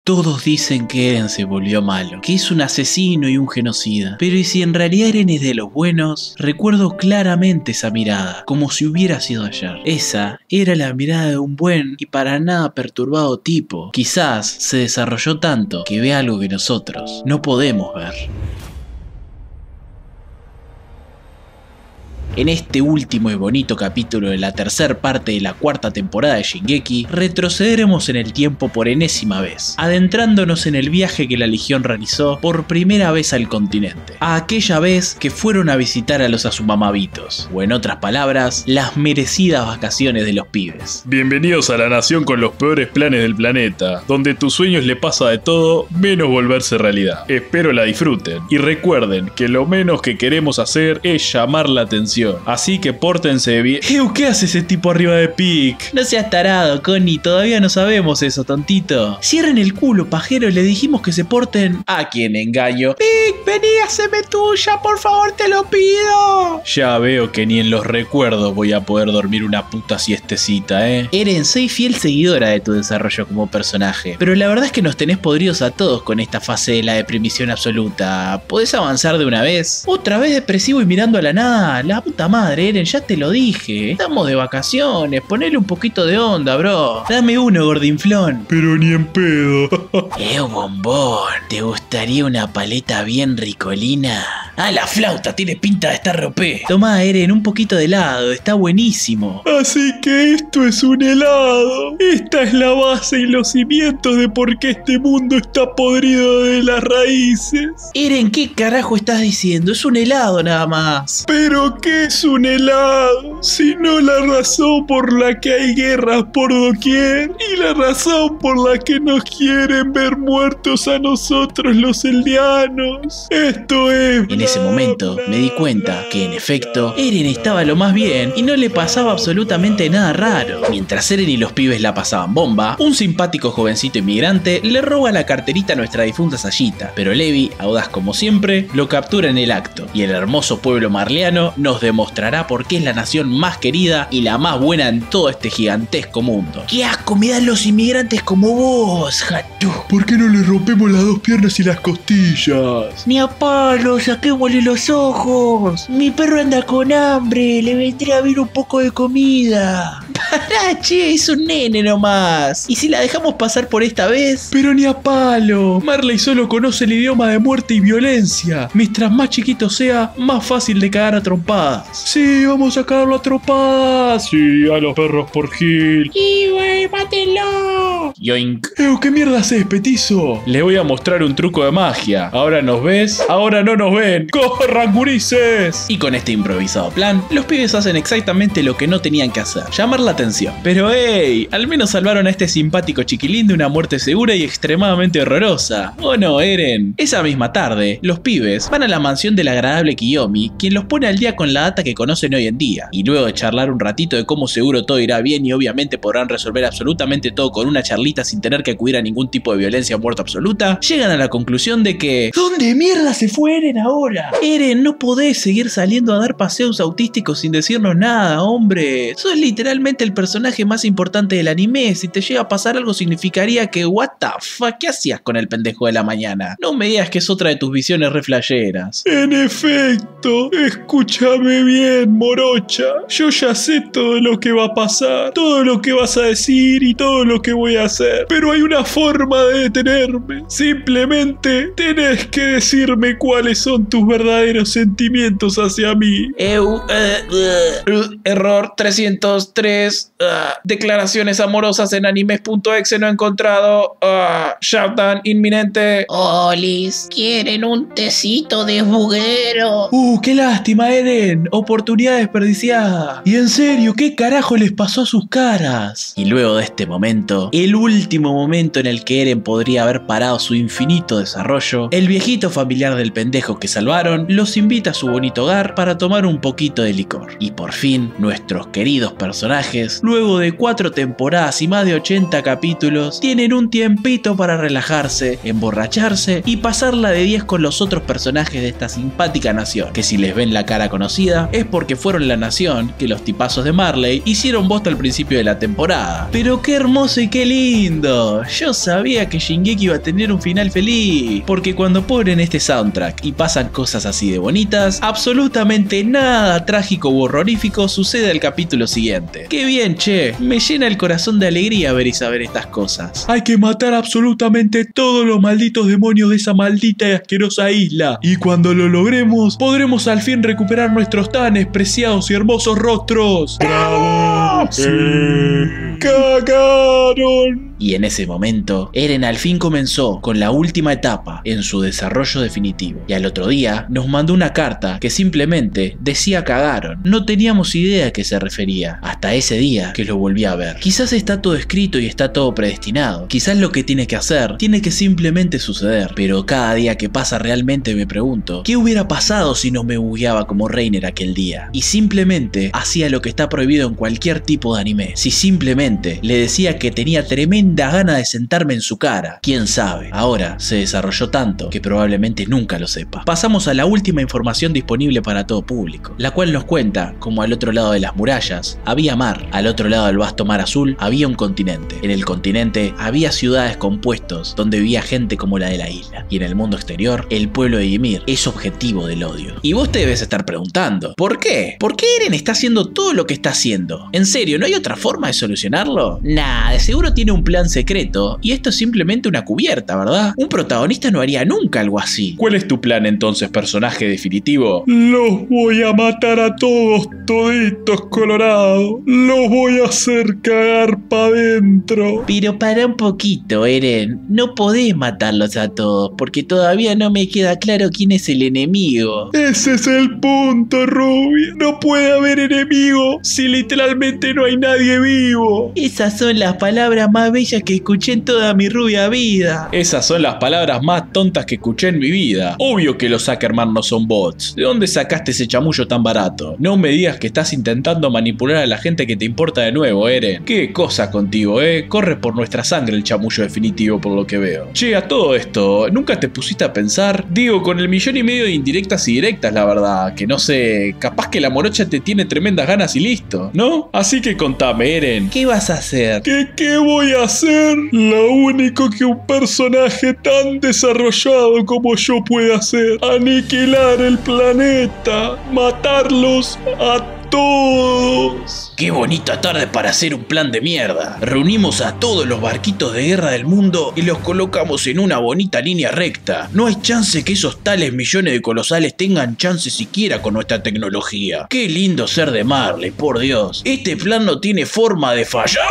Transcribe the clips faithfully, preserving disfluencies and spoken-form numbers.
Todos dicen que Eren se volvió malo, que es un asesino y un genocida. Pero ¿y si en realidad Eren es de los buenos? Recuerdo claramente esa mirada, como si hubiera sido ayer. Esa era la mirada de un buen y para nada perturbado tipo. Quizás se desarrolló tanto que ve algo que nosotros no podemos ver. En este último y bonito capítulo de la tercera parte de la cuarta temporada de Shingeki, retrocederemos en el tiempo por enésima vez, adentrándonos en el viaje que la Legión realizó por primera vez al continente, a aquella vez que fueron a visitar a los Azumamabitos, o en otras palabras, las merecidas vacaciones de los pibes. Bienvenidos a la nación con los peores planes del planeta, donde tus sueños le pasa de todo menos volverse realidad. Espero la disfruten, y recuerden que lo menos que queremos hacer es llamar la atención. Así que pórtense bien. Ew, ¿qué hace ese tipo arriba de Pic? No seas tarado, Connie, todavía no sabemos eso, tontito. Cierren el culo, pajero, le dijimos que se porten. ¿A quién engaño? Pic, vení, haceme tuya, por favor, te lo pido. Ya veo que ni en los recuerdos voy a poder dormir una puta siestecita, eh. Eren, soy fiel seguidora de tu desarrollo como personaje, pero la verdad es que nos tenés podridos a todos con esta fase de la deprimición absoluta. ¿Podés avanzar de una vez? Otra vez depresivo y mirando a la nada. La puta madre, Eren, ya te lo dije. Estamos de vacaciones, ponele un poquito de onda, bro. Dame uno, gordinflón. Pero ni en pedo. Eh, bombón, ¿te gustaría una paleta bien ricolina? Ah, la flauta, tiene pinta de estar ropé. Tomá, Eren, un poquito de helado, está buenísimo. Así que esto es un helado. Esta es la base y los cimientos de por qué este mundo está podrido de las raíces. Eren, ¿qué carajo estás diciendo? Es un helado nada más. ¿Pero qué es un helado? Sino la razón por la que hay guerras por doquier y la razón por la que nos quieren ver muertos a nosotros los eldianos. Esto es... En ese momento me di cuenta que en efecto Eren estaba lo más bien y no le pasaba absolutamente nada raro. Mientras Eren y los pibes la pasaban bomba, un simpático jovencito inmigrante le roba la carterita a nuestra difunta Sayita, pero Levi, audaz como siempre, lo captura en el acto y el hermoso pueblo marleano nos demostrará por qué es la nación más querida y la más buena en todo este gigantesco mundo. ¡Qué asco me dan los inmigrantes como vos, Jatu! ¿Por qué no le rompemos las dos piernas y las costillas? Ni a palo, saquémosle los ojos. Mi perro anda con hambre, le vendría bien un poco de comida. Pará, che, es un nene nomás. ¿Y si la dejamos pasar por esta vez? Pero ni a palo. Marley solo conoce el idioma de muerte y violencia. Mientras más chiquito sea, más fácil de cagar a trompadas. Sí, vamos a cagarlo a trompadas. Sí, a los perros por Gil. ¡Y wey, mátenlo! Yoink. Ew, ¿qué mierda haces, petizo? Les voy a mostrar un truco de magia. Ahora nos ves, ahora no nos ven. ¡Corran, gurises! Y con este improvisado plan, los pibes hacen exactamente lo que no tenían que hacer: llamar la atención. Pero hey, al menos salvaron a este simpático chiquilín de una muerte segura y extremadamente horrorosa. ¿O no, Eren? Esa misma tarde, los pibes van a la mansión del agradable Kiyomi, quien los pone al día con la data que conocen hoy en día. Y luego de charlar un ratito de cómo seguro todo irá bien y obviamente podrán resolver absolutamente todo con una charlita sin tener que acudir a ningún tipo de violencia o muerte absoluta, llegan a la conclusión de que... ¿Dónde mierda se fue Eren ahora? Eren, no podés seguir saliendo a dar paseos autísticos sin decirnos nada, hombre. Sos literalmente el personaje más importante del anime. Si te llega a pasar algo significaría que... What the fuck, ¿qué hacías con el pendejo de la mañana? No me digas que es otra de tus visiones re flasheras. En efecto, escúchame bien, morocha. Yo ya sé todo lo que va a pasar, todo lo que vas a decir y todo lo que voy a hacer. Pero hay una forma de detenerme. Simplemente tenés que decirme cuáles son tus verdaderos sentimientos hacia mí. Eu, uh, uh, uh, error trescientos tres. Uh, declaraciones amorosas en animes punto exe no encontrado. Uh, shutdown inminente. Olis, ¿quieren un tecito de juguero? Uh, qué lástima, Eren. Oportunidad desperdiciada. Y en serio, ¿qué carajo les pasó a sus caras? Y luego de este momento, el último momento en el que Eren podría haber parado su infinito desarrollo, el viejito familiar del pendejo que salvaron los invita a su bonito hogar para tomar un poquito de licor. Y por fin, nuestros queridos personajes ustedes, luego de cuatro temporadas y más de ochenta capítulos, tienen un tiempito para relajarse, emborracharse y pasarla de diez con los otros personajes de esta simpática nación, que si les ven la cara conocida es porque fueron la nación que los tipazos de Marley hicieron bosta al principio de la temporada. Pero qué hermoso y qué lindo, yo sabía que Shingeki iba a tener un final feliz, porque cuando ponen este soundtrack y pasan cosas así de bonitas, absolutamente nada trágico u horrorífico sucede al capítulo siguiente. Qué bien, che, me llena el corazón de alegría ver y saber estas cosas. Hay que matar absolutamente todos los malditos demonios de esa maldita y asquerosa isla. Y cuando lo logremos, podremos al fin recuperar nuestros tan preciados y hermosos rostros. ¡Bravo! ¡Sí! ¡Cagaron! Y en ese momento, Eren al fin comenzó con la última etapa en su desarrollo definitivo. Y al otro día nos mandó una carta que simplemente decía cagaron. No teníamos idea a qué se refería, hasta ese día que lo volví a ver. Quizás está todo escrito y está todo predestinado. Quizás lo que tiene que hacer, tiene que simplemente suceder. Pero cada día que pasa realmente me pregunto, ¿qué hubiera pasado si no me bugueaba como Reiner aquel día? Y simplemente hacía lo que está prohibido en cualquier tipo de anime. Si simplemente le decía que tenía tremenda gana de sentarme en su cara. Quién sabe, ahora se desarrolló tanto que probablemente nunca lo sepa. Pasamos a la última información disponible para todo público, la cual nos cuenta como al otro lado de las murallas había mar, al otro lado del vasto mar azul había un continente. En el continente había ciudades con puestos donde vivía gente como la de la isla, y en el mundo exterior el pueblo de Ymir es objetivo del odio. Y vos te debes estar preguntando, ¿por qué? ¿Por qué Eren está haciendo todo lo que está haciendo? ¿En serio, no hay otra forma de solucionarlo? Nah, de seguro tiene un plan secreto y esto es simplemente una cubierta, ¿verdad? Un protagonista no haría nunca algo así. ¿Cuál es tu plan entonces, personaje definitivo? Los voy a matar a todos, toditos colorados. Los voy a hacer cagar pa' dentro. Pero para un poquito, Eren. No podés matarlos a todos porque todavía no me queda claro quién es el enemigo. Ese es el punto, Rubia. No puede haber enemigo si literalmente no hay nadie vivo. Esas son las palabras más bellas que escuché en toda mi rubia vida. Esas son las palabras más tontas que escuché en mi vida. Obvio que los Ackerman no son bots. ¿De dónde sacaste ese chamullo tan barato? No me digas que estás intentando manipular a la gente que te importa de nuevo, Eren. Qué cosa contigo, eh. Corre por nuestra sangre el chamullo definitivo por lo que veo. Che, a todo esto, ¿nunca te pusiste a pensar? Digo, con el millón y medio de indirectas y directas, la verdad, que no sé, capaz que la morocha te tiene tremendas ganas y listo, ¿no? Así que contame, Eren. ¿Qué vas a hacer? ¿Qué, qué voy a hacer? Lo único que un personaje tan desarrollado como yo puede hacer: aniquilar el planeta, matarlos a todos. Qué bonita tarde para hacer un plan de mierda. Reunimos a todos los barquitos de guerra del mundo y los colocamos en una bonita línea recta. No hay chance que esos tales millones de colosales tengan chance siquiera con nuestra tecnología. Qué lindo ser de Marley, por Dios. Este plan no tiene forma de fallar.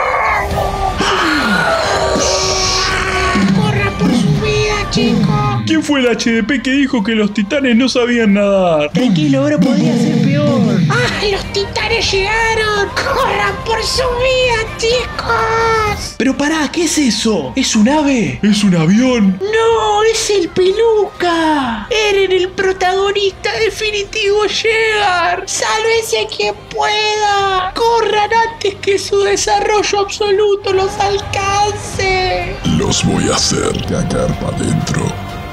¡Corra por su vida, chico! ¿Quién fue el H D P que dijo que los titanes no sabían nadar? Tranquilo, ahora podría ser peor. ¡Ah, los titanes llegaron! ¡Corran por su vida, chicos! Pero pará, ¿qué es eso? ¿Es un ave? ¿Es un avión? ¡No, es el Peluca! ¡Eren, el protagonista definitivo, llegar! ¡Sálvese quien pueda! ¡Corran antes que su desarrollo absoluto los alcance! Los voy a hacer cagar para adentro.